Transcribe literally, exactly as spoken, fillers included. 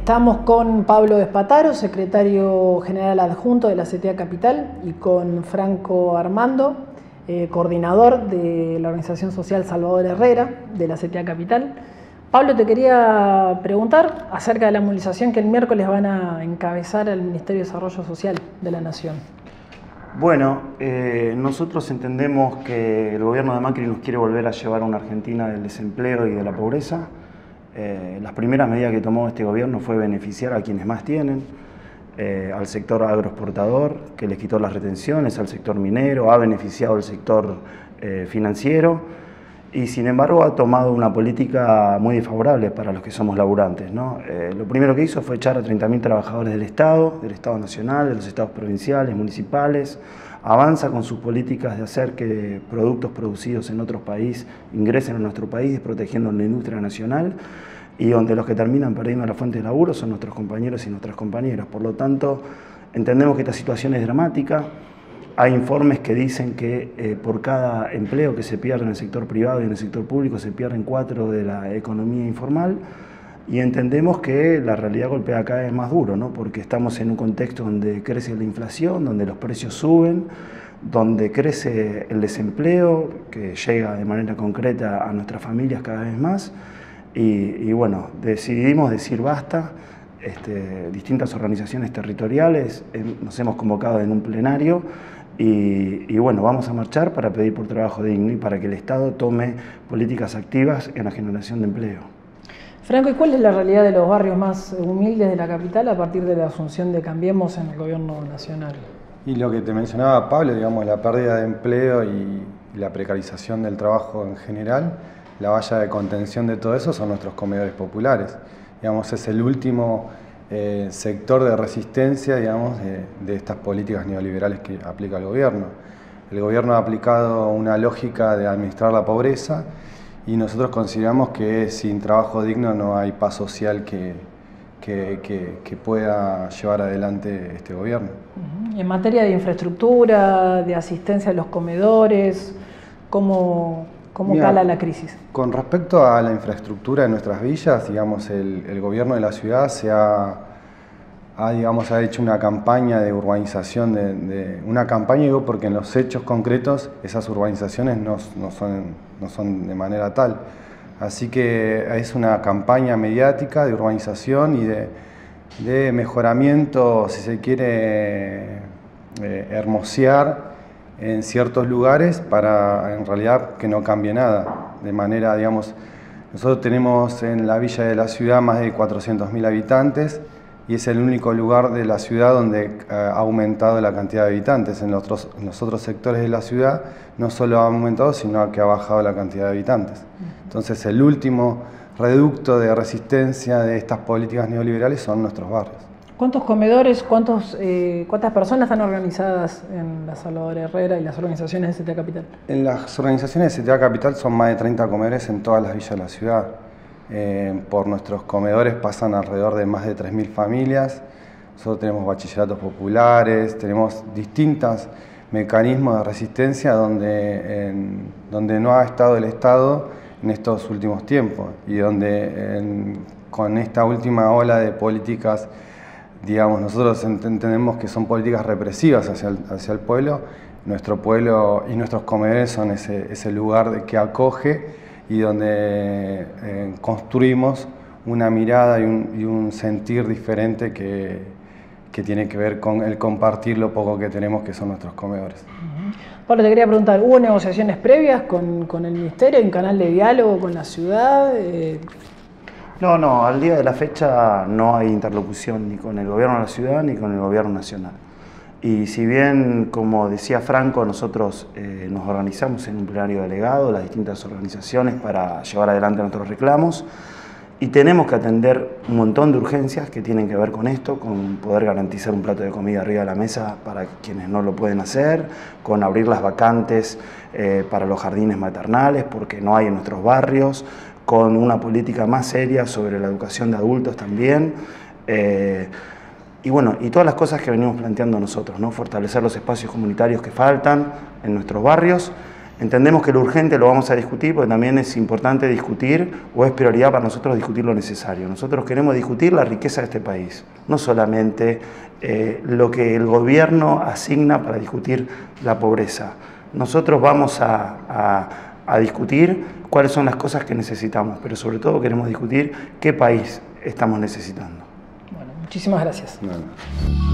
Estamos con Pablo Espataro, secretario general adjunto de la C T A Capital, y con Franco Armando, eh, coordinador de la organización social Salvador Herrera de la C T A Capital. Pablo, te quería preguntar acerca de la movilización que el miércoles van a encabezar al Ministerio de Desarrollo Social de la Nación. Bueno, eh, nosotros entendemos que el gobierno de Macri nos quiere volver a llevar a una Argentina del desempleo y de la pobreza. Eh, las primeras medidas que tomó este gobierno fue beneficiar a quienes más tienen, eh, al sector agroexportador, que les quitó las retenciones, al sector minero, ha beneficiado al sector eh, financiero y sin embargo ha tomado una política muy desfavorable para los que somos laburantes, ¿no? Eh, lo primero que hizo fue echar a treinta mil trabajadores del Estado, del Estado Nacional, de los estados provinciales, municipales. Avanza con sus políticas de hacer que productos producidos en otros países ingresen a nuestro país, protegiendo la industria nacional, y donde los que terminan perdiendo la fuente de laburo son nuestros compañeros y nuestras compañeras. Por lo tanto, entendemos que esta situación es dramática. Hay informes que dicen que eh, por cada empleo que se pierde en el sector privado y en el sector público se pierden cuatro de la economía informal. Y entendemos que la realidad golpea cada vez más duro, ¿no? Porque estamos en un contexto donde crece la inflación, donde los precios suben, donde crece el desempleo, que llega de manera concreta a nuestras familias cada vez más. Y, y bueno, decidimos decir basta. Este, distintas organizaciones territoriales eh, nos hemos convocado en un plenario y, y bueno, vamos a marchar para pedir por trabajo digno y para que el Estado tome políticas activas en la generación de empleo. Franco, ¿y cuál es la realidad de los barrios más humildes de la capital a partir de la asunción de Cambiemos en el gobierno nacional? Y lo que te mencionaba Pablo, digamos, la pérdida de empleo y, y la precarización del trabajo en general, la valla de contención de todo eso son nuestros comedores populares. Digamos, es el último eh, sector de resistencia, digamos, de, de estas políticas neoliberales que aplica el gobierno. El gobierno ha aplicado una lógica de administrar la pobreza, y nosotros consideramos que sin trabajo digno no hay paz social que, que, que, que pueda llevar adelante este gobierno. En materia de infraestructura, de asistencia a los comedores, ¿cómo, cómo Mira, cala la crisis? Con respecto a la infraestructura de nuestras villas, digamos, el, el gobierno de la ciudad se ha, ha, digamos, ha hecho una campaña de urbanización, de, de, una campaña, digo, porque en los hechos concretos esas urbanizaciones no, no, son, no son de manera tal. Así que es una campaña mediática de urbanización y de, de mejoramiento, si se quiere, eh, hermosear en ciertos lugares para en realidad que no cambie nada. De manera, digamos, nosotros tenemos en la villa de la ciudad más de cuatrocientos mil habitantes, y es el único lugar de la ciudad donde eh, ha aumentado la cantidad de habitantes. En los, otros, en los otros sectores de la ciudad no solo ha aumentado, sino que ha bajado la cantidad de habitantes. Entonces el último reducto de resistencia de estas políticas neoliberales son nuestros barrios. ¿Cuántos comedores, cuántos, eh, cuántas personas están organizadas en la Salvador Herrera y las organizaciones de C T A Capital? En las organizaciones de C T A Capital son más de treinta comedores en todas las villas de la ciudad. Eh, por nuestros comedores pasan alrededor de más de tres mil familias. Nosotros tenemos bachilleratos populares, tenemos distintos mecanismos de resistencia donde, en, donde no ha estado el Estado en estos últimos tiempos y donde en, con esta última ola de políticas, digamos, nosotros entendemos que son políticas represivas hacia el, hacia el pueblo. Nuestro pueblo y nuestros comedores son ese, ese lugar de, que acoge y donde eh, construimos una mirada y un, y un sentir diferente que, que tiene que ver con el compartir lo poco que tenemos, que son nuestros comedores. Uh-huh. Pablo, te quería preguntar, ¿hubo negociaciones previas con, con el Ministerio, en canal de diálogo con la ciudad? Eh... No, no, al día de la fecha no hay interlocución ni con el gobierno de la ciudad ni con el gobierno nacional. Y si bien, como decía Franco, nosotros eh, nos organizamos en un plenario delegado, las distintas organizaciones, para llevar adelante nuestros reclamos, y tenemos que atender un montón de urgencias que tienen que ver con esto, con poder garantizar un plato de comida arriba de la mesa para quienes no lo pueden hacer, con abrir las vacantes eh, para los jardines maternales, porque no hay en nuestros barrios, con una política más seria sobre la educación de adultos también. Eh, Y bueno, y todas las cosas que venimos planteando nosotros, ¿no? Fortalecer los espacios comunitarios que faltan en nuestros barrios Entendemos que lo urgente lo vamos a discutir, porque también es importante discutir, o es prioridad para nosotros discutir lo necesario. Nosotros queremos discutir la riqueza de este país, no solamente eh, lo que el gobierno asigna para discutir la pobreza. Nosotros vamos a, a, a discutir cuáles son las cosas que necesitamos, pero sobre todo queremos discutir qué país estamos necesitando. Bueno, muchísimas gracias. No, no.